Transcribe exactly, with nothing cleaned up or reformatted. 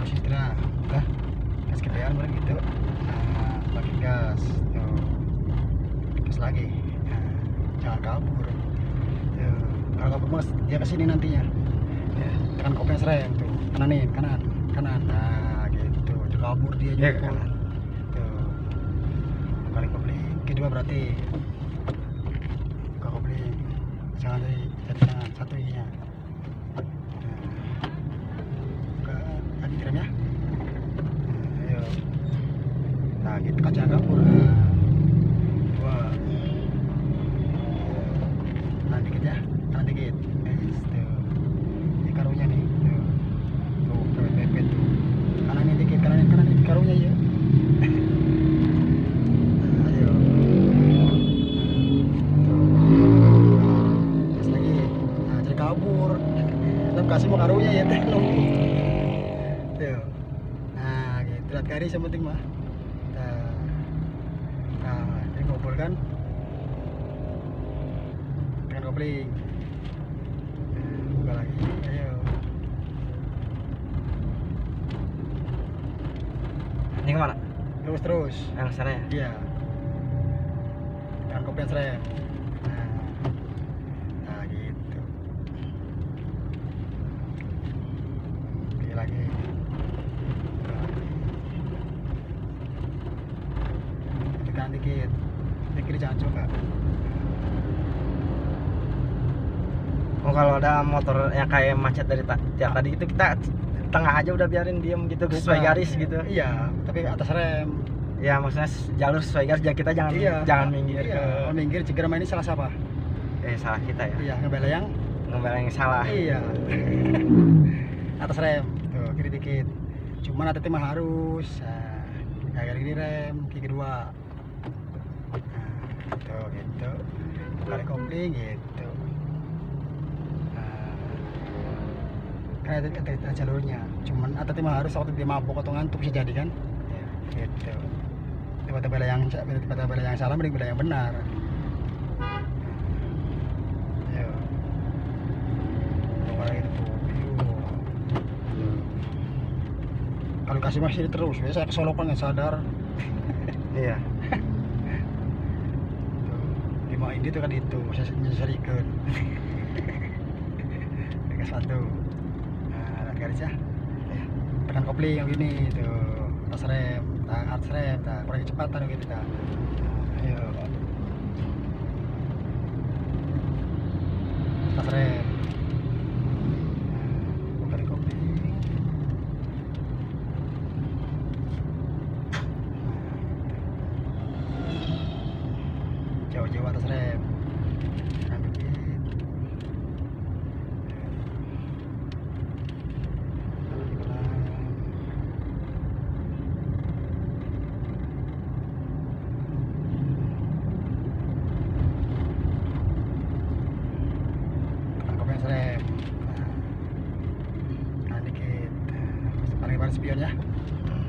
posisi setelah udah gas gedean bareng gitu. Nah, bagi gas tuh, gas lagi. Nah, jangan kabur tuh. Kalau kabur mas dia kesini nantinya ya, tekan kopnya serem tuh, kananin kanan kanan. Nah gitu, dia kabur dia juga Ya, kanan. tuh. Balik kopling kedua berarti buka kopling, jangan dari jari tangan satu ininya. Buka kaki remnya. Nah, ayo. Nah gitu, kaca kabur. Nah, dua. Kanan dikit ya, kanan dikit. Yes, tuh. Ini karunya nih. Tuh. Tuh, pepet-pepet tuh. Kananin dikit, kananin, kananin karunya ya. Nah, ayo. Terus lagi. Nah, jadi kabur. Belum kasih mau karunya ya, teh. Tuh. Nah, gitu. Lihat garis yang penting mah. Nah, nah ini ngobrol kan. Tekan kopling. Nah, buka lagi. Ayo. Ini kemana? Terus terus. Yang sana ya? Iya. Tekan kopling serem. Nah, nah gitu. Pilih lagi. Buka lagi. Tekan dikit. Di kiri jangan coba. Oh, kalau ada motor yang kayak macet dari ta tiap tadi itu kita tengah aja udah biarin diem gitu sesuai Bukan. garis gitu. Iya, tapi atas rem. Ya maksudnya jalur sesuai garis, ya kita jangan Iya. jangan minggir Iya, ke oh, minggir jika ini salah siapa? eh salah kita ya. Iya, ngebelayang. Ngambil yang salah. Iya. Atas rem. Tuh, kiri dikit. Cuman hati mah harus. Nah, kayak gini rem, kiri kedua. Nah, tuh gitu. Kali kopling gitu. Nah, kan ada, ada, ada jalurnya. Cuman hati mah harus waktu dia mabuk atau ngantuk bisa jadi kan? Gitu. Tiba-tiba bela yang tiba-tiba bela yang salah, mending bela yang benar. Ayo. Coba lagi tuh. Yuk. Kalau kasih masih terus, ya saya kesolokan nggak sadar. Iya. Tuh, lima ini tuh kan itu, saya nyeserikan. Gas satu. Nah, lihat garis ya. Tekan kopling yang gini tuh, atas rem, tahan atas rem, nah, kurang kecepatan gitu dah. Nah, ayo. Atas rem. Nah, buka di kopling. Jauh-jauh atas rem. Nah, dikit. Rem. Nah, nah dikit. Paling paling spion ya.